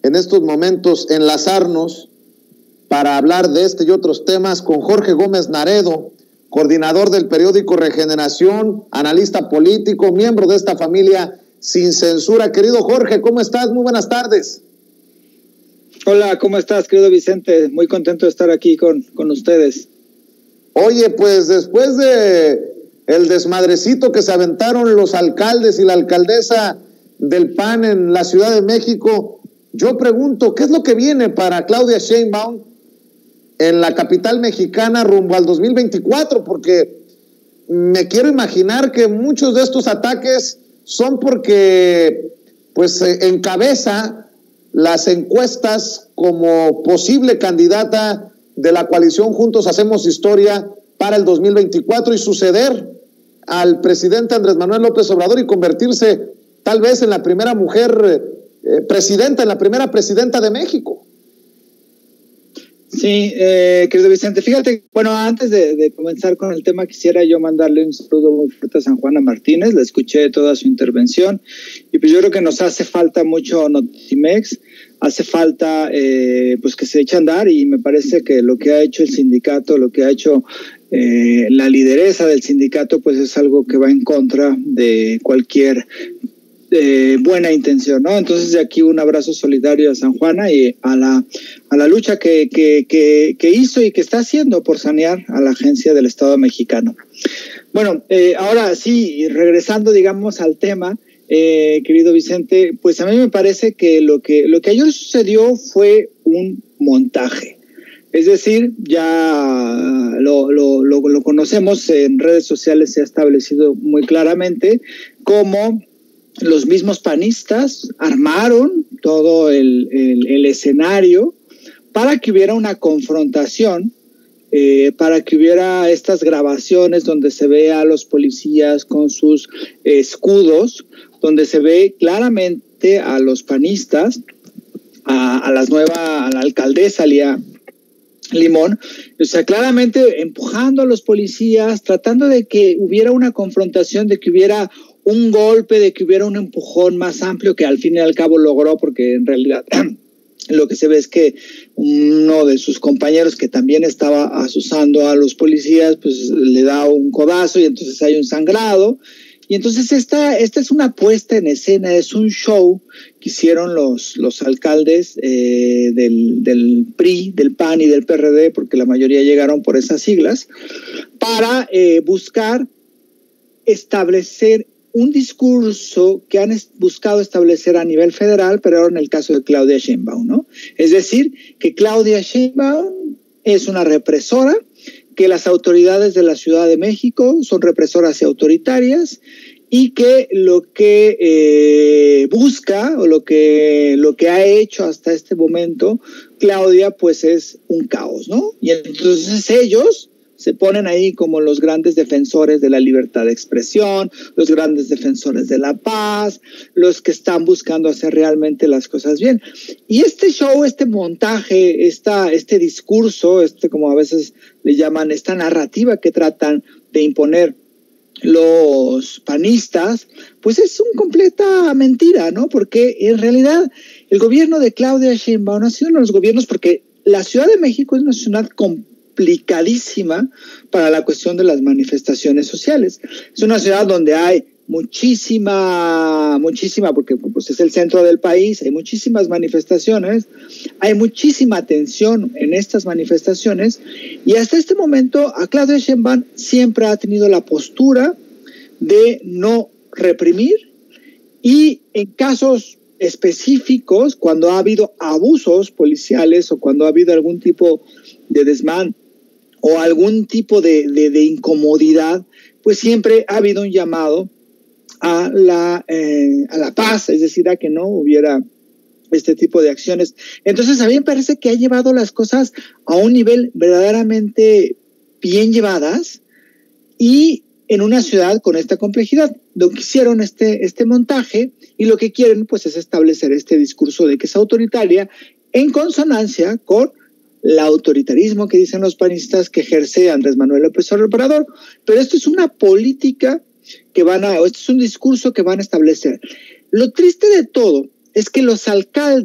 en estos momentos enlazarnos para hablar de este y otros temas con Jorge Gómez Naredo, coordinador del periódico Regeneración, analista político, miembro de esta familia Sin Censura. Querido Jorge, ¿cómo estás? Muy buenas tardes. Hola, ¿cómo estás, querido Vicente? Muy contento de estar aquí con ustedes. Oye, pues después de el desmadrecito que se aventaron los alcaldes y la alcaldesa del PAN en la Ciudad de México, yo pregunto, ¿qué es lo que viene para Claudia Sheinbaum en la capital mexicana rumbo al 2024? Porque me quiero imaginar que muchos de estos ataques son porque pues encabeza las encuestas como posible candidata de la coalición Juntos Hacemos Historia para el 2024 y suceder al presidente Andrés Manuel López Obrador y convertirse tal vez en la primera mujer presidenta, en la primera presidenta de México. Sí, querido Vicente, fíjate, bueno, antes de comenzar con el tema, quisiera yo mandarle un saludo muy fuerte a San Juana Martínez. Le escuché toda su intervención y pues yo creo que nos hace falta mucho Notimex, hace falta pues que se eche a andar, y me parece que lo que ha hecho el sindicato, lo que ha hecho la lideresa del sindicato, pues es algo que va en contra de cualquier buena intención, ¿no? Entonces, de aquí un abrazo solidario a San Juana y a la lucha que hizo y que está haciendo por sanear a la agencia del Estado mexicano. Bueno, ahora sí, regresando, digamos, al tema, querido Vicente, pues a mí me parece que lo que ayer sucedió fue un montaje. Es decir, ya lo conocemos, en redes sociales se ha establecido muy claramente cómo los mismos panistas armaron todo el escenario para que hubiera una confrontación, para que hubiera estas grabaciones donde se ve a los policías con sus escudos, donde se ve claramente a los panistas, a la alcaldesa Lía Limón, o sea, claramente empujando a los policías, tratando de que hubiera una confrontación, de que hubiera un golpe, de que hubiera un empujón más amplio, que al fin y al cabo logró, porque en realidad lo que se ve es que uno de sus compañeros, que también estaba asusando a los policías, pues le da un codazo y entonces hay un sangrado. Y entonces esta es una puesta en escena, es un show que hicieron los alcaldes del PRI, del PAN y del PRD, porque la mayoría llegaron por esas siglas, para buscar establecer un discurso que han buscado establecer a nivel federal, pero ahora en el caso de Claudia Sheinbaum, ¿no? Es decir, que Claudia Sheinbaum es una represora, que las autoridades de la Ciudad de México son represoras y autoritarias, y que lo que busca o lo que ha hecho hasta este momento Claudia, pues es un caos, ¿no? Y entonces ellos se ponen ahí como los grandes defensores de la libertad de expresión, los grandes defensores de la paz, los que están buscando hacer realmente las cosas bien. Y este show, este montaje, este discurso, como a veces le llaman, esta narrativa que tratan de imponer los panistas, pues es una completa mentira, ¿no? Porque en realidad el gobierno de Claudia Sheinbaum ha sido uno de los gobiernos, porque la Ciudad de México es una ciudad complicadísima para la cuestión de las manifestaciones sociales. Es una ciudad donde hay muchísima, porque pues es el centro del país, hay muchísimas manifestaciones, hay muchísima tensión en estas manifestaciones, y hasta este momento a Claudia Sheinbaum siempre ha tenido la postura de no reprimir, y en casos específicos, cuando ha habido abusos policiales o cuando ha habido algún tipo de desmán o algún tipo de incomodidad, pues siempre ha habido un llamado a la paz, es decir, a que no hubiera este tipo de acciones. Entonces a mí me parece que ha llevado las cosas a un nivel verdaderamente bien llevadas, y en una ciudad con esta complejidad. Lo que hicieron este montaje, y lo que quieren pues es establecer este discurso de que es autoritaria, en consonancia con el autoritarismo que dicen los panistas que ejerce Andrés Manuel López Obrador. Pero esto es una política esto es un discurso que van a establecer. Lo triste de todo es que los alcaldes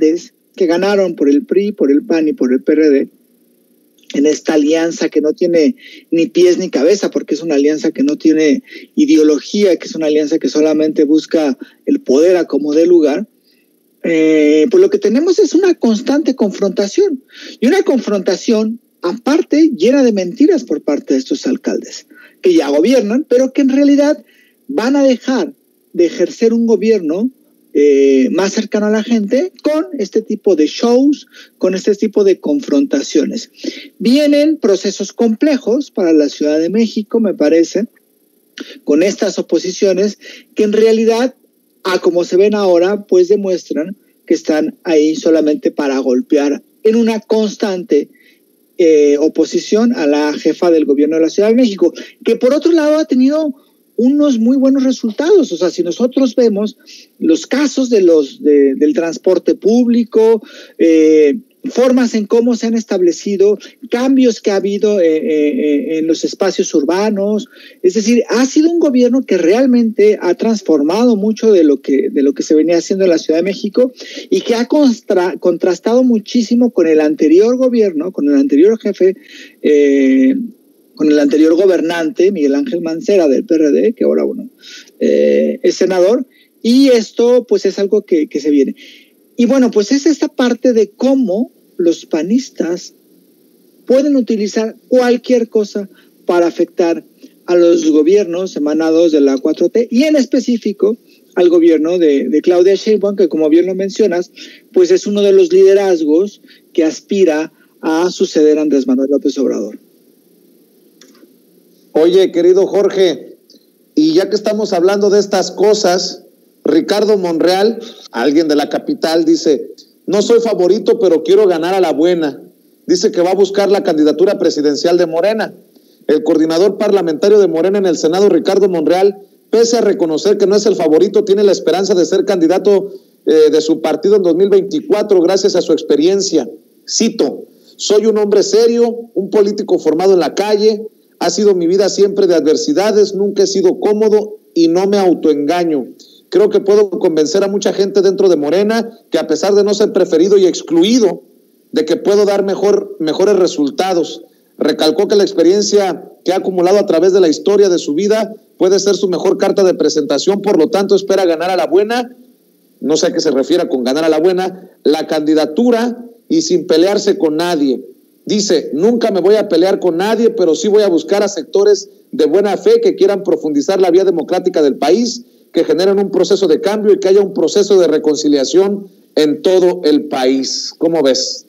que ganaron por el PRI, por el PAN y por el PRD, en esta alianza que no tiene ni pies ni cabeza, porque es una alianza que no tiene ideología, que es una alianza que solamente busca el poder a como dé lugar, pues lo que tenemos es una constante confrontación, y una confrontación aparte llena de mentiras por parte de estos alcaldes, que ya gobiernan, pero que en realidad van a dejar de ejercer un gobierno más cercano a la gente con este tipo de shows, con este tipo de confrontaciones. Vienen procesos complejos para la Ciudad de México, me parece, con estas oposiciones que en realidad, a como se ven ahora, pues demuestran que están ahí solamente para golpear en una constante oposición a la jefa del gobierno de la Ciudad de México, que por otro lado ha tenido unos muy buenos resultados. O sea, si nosotros vemos los casos del transporte público, formas en cómo se han establecido, cambios que ha habido en los espacios urbanos, es decir, ha sido un gobierno que realmente ha transformado mucho de lo que se venía haciendo en la Ciudad de México, y que ha contrastado muchísimo con el anterior gobierno, con el anterior jefe, con el anterior gobernante, Miguel Ángel Mancera, del PRD, que ahora, es senador, y esto pues es algo que se viene. Y bueno, pues es esta parte de cómo los panistas pueden utilizar cualquier cosa para afectar a los gobiernos emanados de la 4T, y en específico al gobierno de Claudia Sheinbaum, que como bien lo mencionas, pues es uno de los liderazgos que aspira a suceder a Andrés Manuel López Obrador. Oye, querido Jorge, y ya que estamos hablando de estas cosas, Ricardo Monreal, alguien de la capital, dice: no soy favorito, pero quiero ganar a la buena. Dice que va a buscar la candidatura presidencial de Morena. El coordinador parlamentario de Morena en el Senado, Ricardo Monreal, pese a reconocer que no es el favorito, tiene la esperanza de ser candidato de su partido en 2024 gracias a su experiencia. Cito: soy un hombre serio, un político formado en la calle. Ha sido mi vida siempre de adversidades, nunca he sido cómodo y no me autoengaño. Creo que puedo convencer a mucha gente dentro de Morena que, a pesar de no ser preferido y excluido, de que puedo dar mejores resultados. Recalcó que la experiencia que ha acumulado a través de la historia de su vida puede ser su mejor carta de presentación, por lo tanto espera ganar a la buena, no sé a qué se refiere con ganar a la buena, la candidatura y sin pelearse con nadie. Dice: nunca me voy a pelear con nadie, pero sí voy a buscar a sectores de buena fe que quieran profundizar la vía democrática del país, que generen un proceso de cambio y que haya un proceso de reconciliación en todo el país. ¿Cómo ves?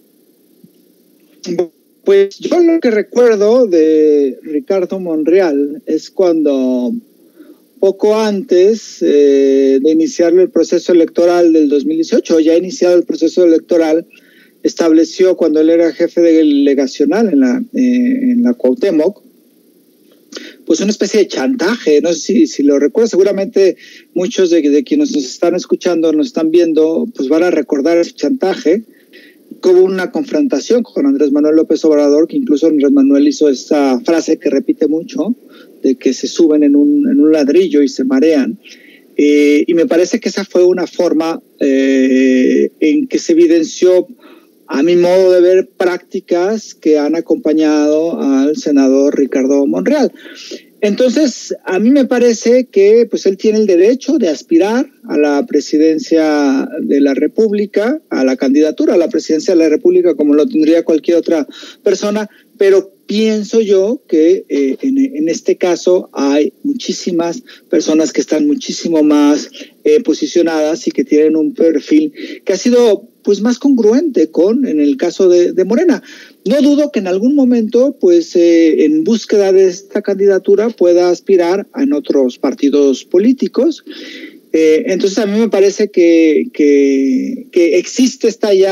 Pues yo lo que recuerdo de Ricardo Monreal es cuando, poco antes de iniciar el proceso electoral del 2018, ya iniciado el proceso electoral, estableció, cuando él era jefe delegacional en la Cuauhtémoc, pues una especie de chantaje. No sé si lo recuerdas, seguramente muchos de quienes nos están escuchando, nos están viendo, pues van a recordar ese chantaje. Hubo una confrontación con Andrés Manuel López Obrador, que incluso Andrés Manuel hizo esta frase que repite mucho, de que se suben en un ladrillo y se marean. Y me parece que esa fue una forma en que se evidenció, a mi modo de ver, prácticas que han acompañado al senador Ricardo Monreal. Entonces, a mí me parece que pues él tiene el derecho de aspirar a la presidencia de la República, a la candidatura a la presidencia de la República, como lo tendría cualquier otra persona, pero pienso yo que en este caso hay muchísimas personas que están muchísimo más posicionadas y que tienen un perfil que ha sido pues más congruente en el caso de Morena. No dudo que en algún momento, pues en búsqueda de esta candidatura, pueda aspirar en otros partidos políticos. Entonces a mí me parece que existe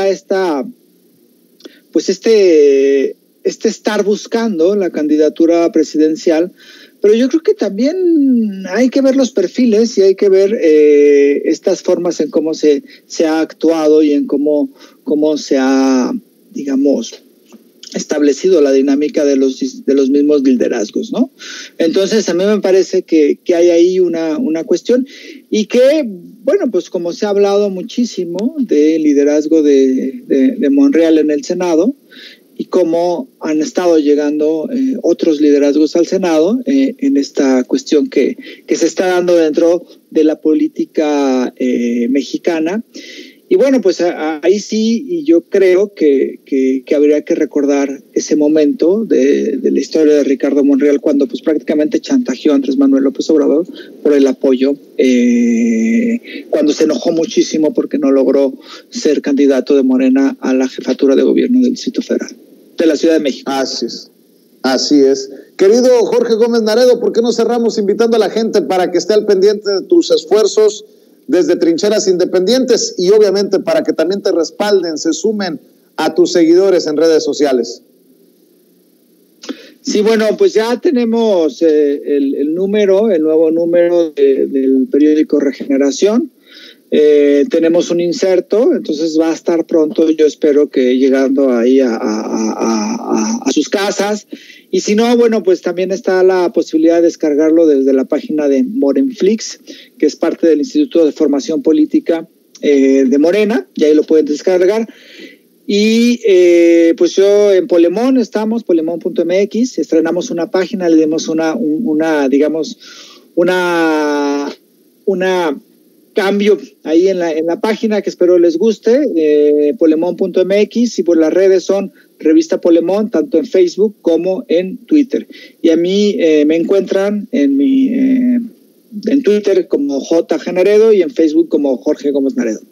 este estar buscando la candidatura presidencial, pero yo creo que también hay que ver los perfiles y hay que ver estas formas en cómo se ha actuado y en cómo se ha, digamos, establecido la dinámica de los mismos liderazgos, ¿no? Entonces, a mí me parece que hay ahí una cuestión y que, bueno, pues como se ha hablado muchísimo del liderazgo de Monreal en el Senado y cómo han estado llegando otros liderazgos al Senado en esta cuestión que se está dando dentro de la política mexicana. Y bueno, pues ahí sí, y yo creo que habría que recordar ese momento de la historia de Ricardo Monreal cuando pues prácticamente chantajeó a Andrés Manuel López Obrador por el apoyo, cuando se enojó muchísimo porque no logró ser candidato de Morena a la jefatura de gobierno del Distrito Federal, de la Ciudad de México. Así es. Querido Jorge Gómez Naredo, ¿por qué no cerramos invitando a la gente para que esté al pendiente de tus esfuerzos desde Trincheras Independientes y obviamente para que también te respalden, se sumen a tus seguidores en redes sociales? Sí, bueno, pues ya tenemos el nuevo número del periódico Regeneración. Tenemos un inserto, entonces va a estar pronto, yo espero que llegando ahí a sus casas. Y si no, bueno, pues también está la posibilidad de descargarlo desde la página de Morenflix, que es parte del Instituto de Formación Política de Morena, y ahí lo pueden descargar. Y pues yo en Polemón estamos, polemón.mx, estrenamos una página, le dimos una cambio ahí en la página que espero les guste, polemón.mx, y por las redes son Revista Polemón, tanto en Facebook como en Twitter. Y a mí me encuentran en Twitter como J. G. Naredo y en Facebook como Jorge Gómez Naredo.